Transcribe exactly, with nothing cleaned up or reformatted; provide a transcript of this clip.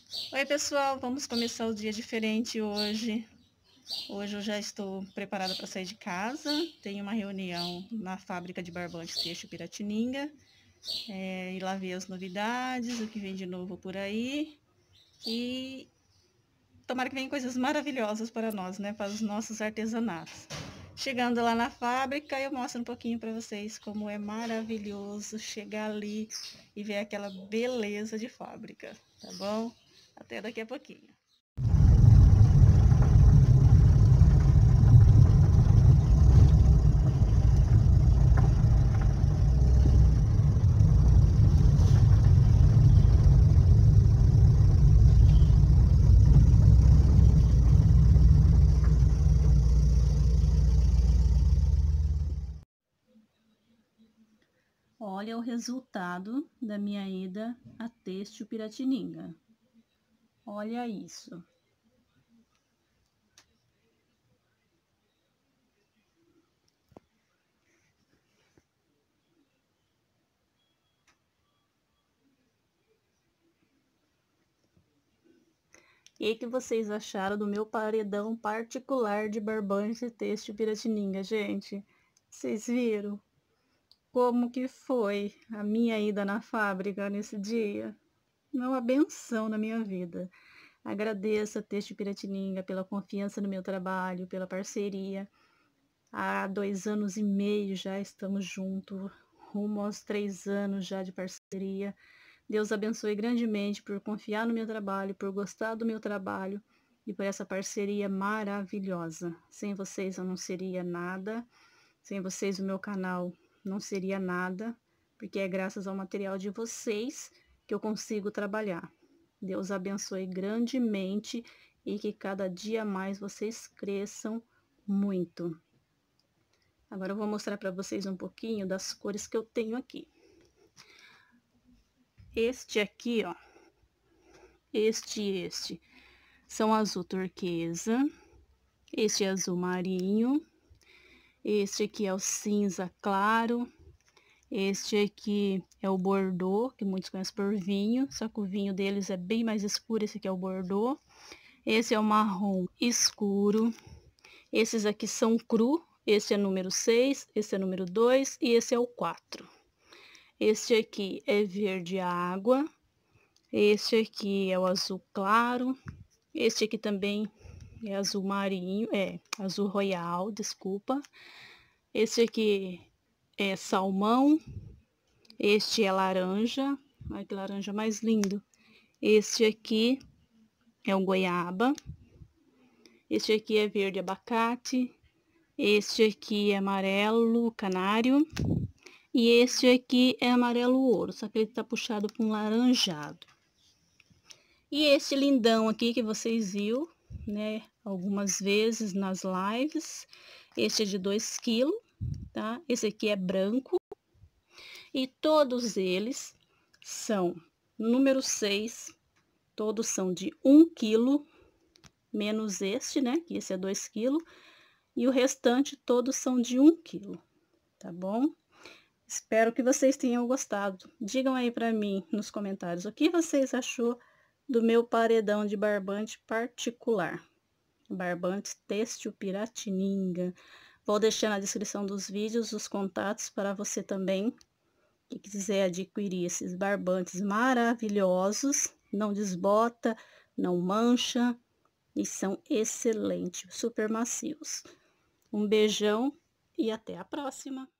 Oi, pessoal, vamos começar o dia diferente hoje. Hoje eu já estou preparada para sair de casa. Tenho uma reunião na fábrica de barbantes Têxtil Piratininga. É, e lá ver as novidades, o que vem de novo por aí. E tomara que venham coisas maravilhosas para nós, né? Para os nossos artesanatos. Chegando lá na fábrica, eu mostro um pouquinho para vocês como é maravilhoso chegar ali e ver aquela beleza de fábrica, tá bom? Até daqui a pouquinho. Olha o resultado da minha ida a Têxtil Piratininga. Olha isso. E o que vocês acharam do meu paredão particular de barbante Têxtil Piratininga, gente? Vocês viram como que foi a minha ida na fábrica nesse dia? Uma benção na minha vida. Agradeço a Têxtil Piratininga pela confiança no meu trabalho, pela parceria. Há dois anos e meio já estamos juntos, rumo aos três anos já de parceria. Deus abençoe grandemente por confiar no meu trabalho, por gostar do meu trabalho e por essa parceria maravilhosa. Sem vocês eu não seria nada, sem vocês o meu canal não seria nada, porque é graças ao material de vocês que eu consigo trabalhar. Deus abençoe grandemente e que cada dia mais vocês cresçam muito. Agora eu vou mostrar para vocês um pouquinho das cores que eu tenho aqui. Este aqui, ó, este e este são azul turquesa, este é azul marinho, este aqui é o cinza claro, este aqui é o bordô, que muitos conhecem por vinho, só que o vinho deles é bem mais escuro, esse aqui é o bordô. Esse é o marrom escuro, esses aqui são cru, esse é número seis, esse é número dois e esse é o quatro. Este aqui é verde água, este aqui é o azul claro, este aqui também é azul marinho, é azul royal, desculpa. Este aqui é salmão, este é laranja, olha que laranja mais lindo. Este aqui é o goiaba, este aqui é verde abacate, este aqui é amarelo canário. E este aqui é amarelo ouro, só que ele tá puxado para um laranjado. E este lindão aqui que vocês viram, né, algumas vezes nas lives. Este é de dois quilos, tá? Esse aqui é branco. E todos eles são número seis, todos são de um quilo, menos este, né, que esse é dois quilos. E o restante todos são de um quilo, tá bom? Espero que vocês tenham gostado. Digam aí para mim nos comentários o que vocês achou do meu paredão de barbante particular. Barbante Têxtil Piratininga. Vou deixar na descrição dos vídeos os contatos para você também que quiser adquirir esses barbantes maravilhosos. Não desbota, não mancha e são excelentes, super macios. Um beijão e até a próxima!